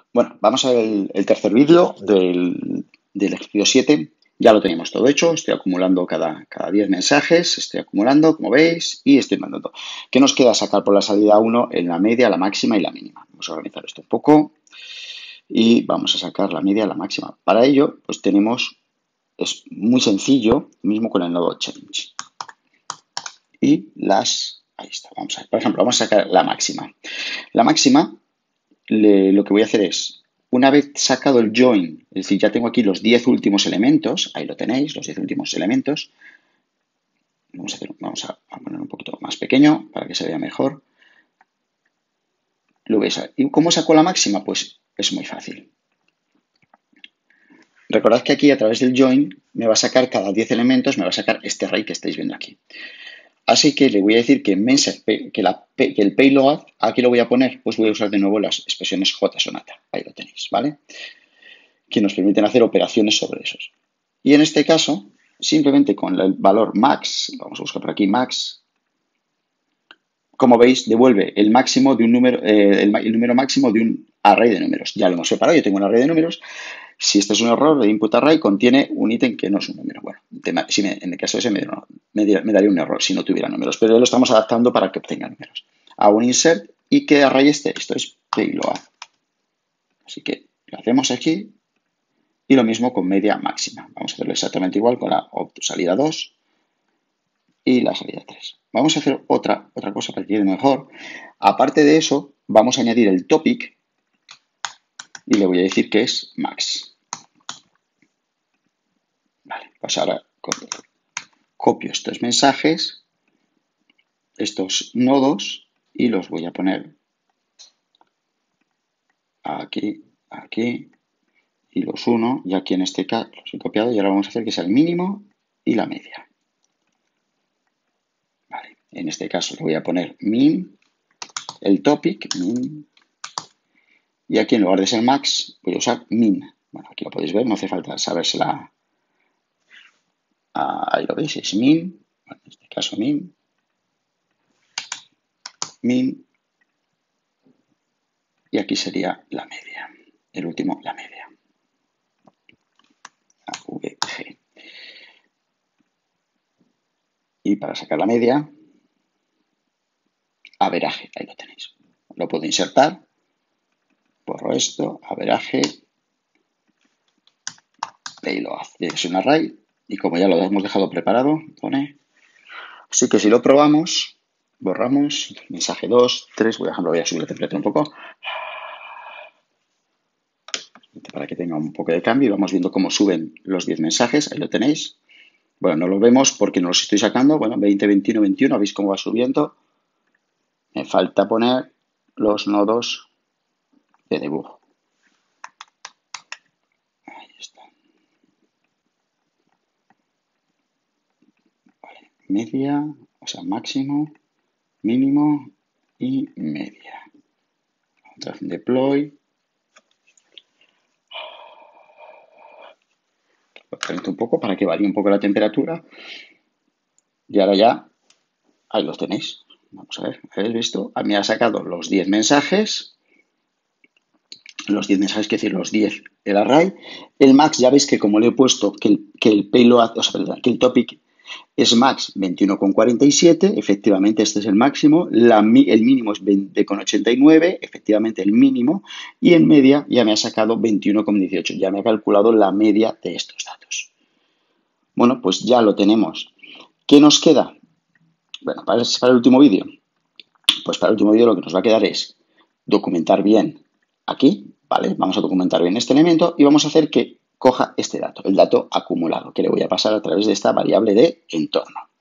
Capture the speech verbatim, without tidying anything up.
Bueno, vamos a ver el, el tercer vídeo del, del ejercicio siete. Ya lo tenemos todo hecho. Estoy acumulando cada, cada diez mensajes. Estoy acumulando, como veis, y estoy mandando. ¿Qué nos queda? Sacar por la salida uno en la media, la máxima y la mínima. Vamos a organizar esto un poco. Y vamos a sacar la media, la máxima. Para ello, pues tenemos, es muy sencillo, mismo con el nodo change. Y las, ahí está, vamos a ver. Por ejemplo, vamos a sacar la máxima. La máxima, le, lo que voy a hacer es, una vez sacado el join, es decir, ya tengo aquí los diez últimos elementos, ahí lo tenéis, los diez últimos elementos. Vamos a, hacer, vamos a, a poner un poquito más pequeño para que se vea mejor. Lo veis. ¿Y cómo saco la máxima? Pues es muy fácil. Recordad que aquí a través del join me va a sacar cada diez elementos, me va a sacar este array que estáis viendo aquí. Así que le voy a decir que, message, que, la, que el payload, aquí lo voy a poner, pues voy a usar de nuevo las expresiones JSONATA. Ahí lo tenéis, ¿vale? Que nos permiten hacer operaciones sobre esos. Y en este caso, simplemente con el valor max, vamos a buscar por aquí max, como veis, devuelve el máximo de un número, eh, el, el número máximo de un array de números. Ya lo hemos separado, yo tengo un array de números. Si este es un error de input array, contiene un ítem que no es un número. Bueno, si me, en el caso ese me, me, me daría un error si no tuviera números, pero lo estamos adaptando para que obtenga números. Hago un insert y ¿qué array este? Esto es payload. Así que lo hacemos aquí y lo mismo con media máxima. Vamos a hacerlo exactamente igual con la salida dos y la salida tres. Vamos a hacer otra, otra cosa para que quede mejor. Aparte de eso, vamos a añadir el topic y le voy a decir que es max. Vale, pues ahora copio estos mensajes, estos nodos, y los voy a poner aquí, aquí, y los uno, y aquí en este caso los he copiado, y ahora vamos a hacer que sea el mínimo y la media. Vale, en este caso le voy a poner min, el topic, min, y aquí en lugar de ser max, voy a usar min. Bueno, aquí lo podéis ver, no hace falta sabérsela. Ah, ahí lo veis, es min, bueno, en este caso min, min, y aquí sería la media, el último, la media. A V G. Y para sacar la media, averaje, ahí lo tenéis. Lo puedo insertar, borro esto, averaje, payload. Es un array y como ya lo hemos dejado preparado, pone. Así que si lo probamos, borramos, mensaje dos, tres, por ejemplo, voy a subir la temperatura un poco para que tenga un poco de cambio y vamos viendo cómo suben los diez mensajes, ahí lo tenéis. Bueno, no lo vemos porque no los estoy sacando, bueno, veinte, veintiuno, veintiuno, veis cómo va subiendo. Me falta poner los nodos de debug. Ahí está. Vale, media, o sea, máximo, mínimo y media. Otra vez deploy. Lo caliento un poco para que varíe un poco la temperatura. Y ahora ya, ahí los tenéis. Vamos a ver, ¿habéis visto? A mí ha sacado los diez mensajes. Los diez mensajes, quiere decir los diez, el array. El max, ya veis que como le he puesto que el, que el payload, o sea, perdón, que el topic es max veintiuno coma cuarenta y siete, efectivamente este es el máximo, la, el mínimo es veinte coma ochenta y nueve, efectivamente el mínimo, y en media ya me ha sacado veintiuno coma dieciocho, ya me ha calculado la media de estos datos. Bueno, pues ya lo tenemos. ¿Qué nos queda? Bueno, para, para el último vídeo. Pues para el último vídeo lo que nos va a quedar es documentar bien aquí, ¿vale? Vamos a documentar bien este elemento y vamos a hacer que coja este dato, el dato acumulado, que le voy a pasar a través de esta variable de entorno.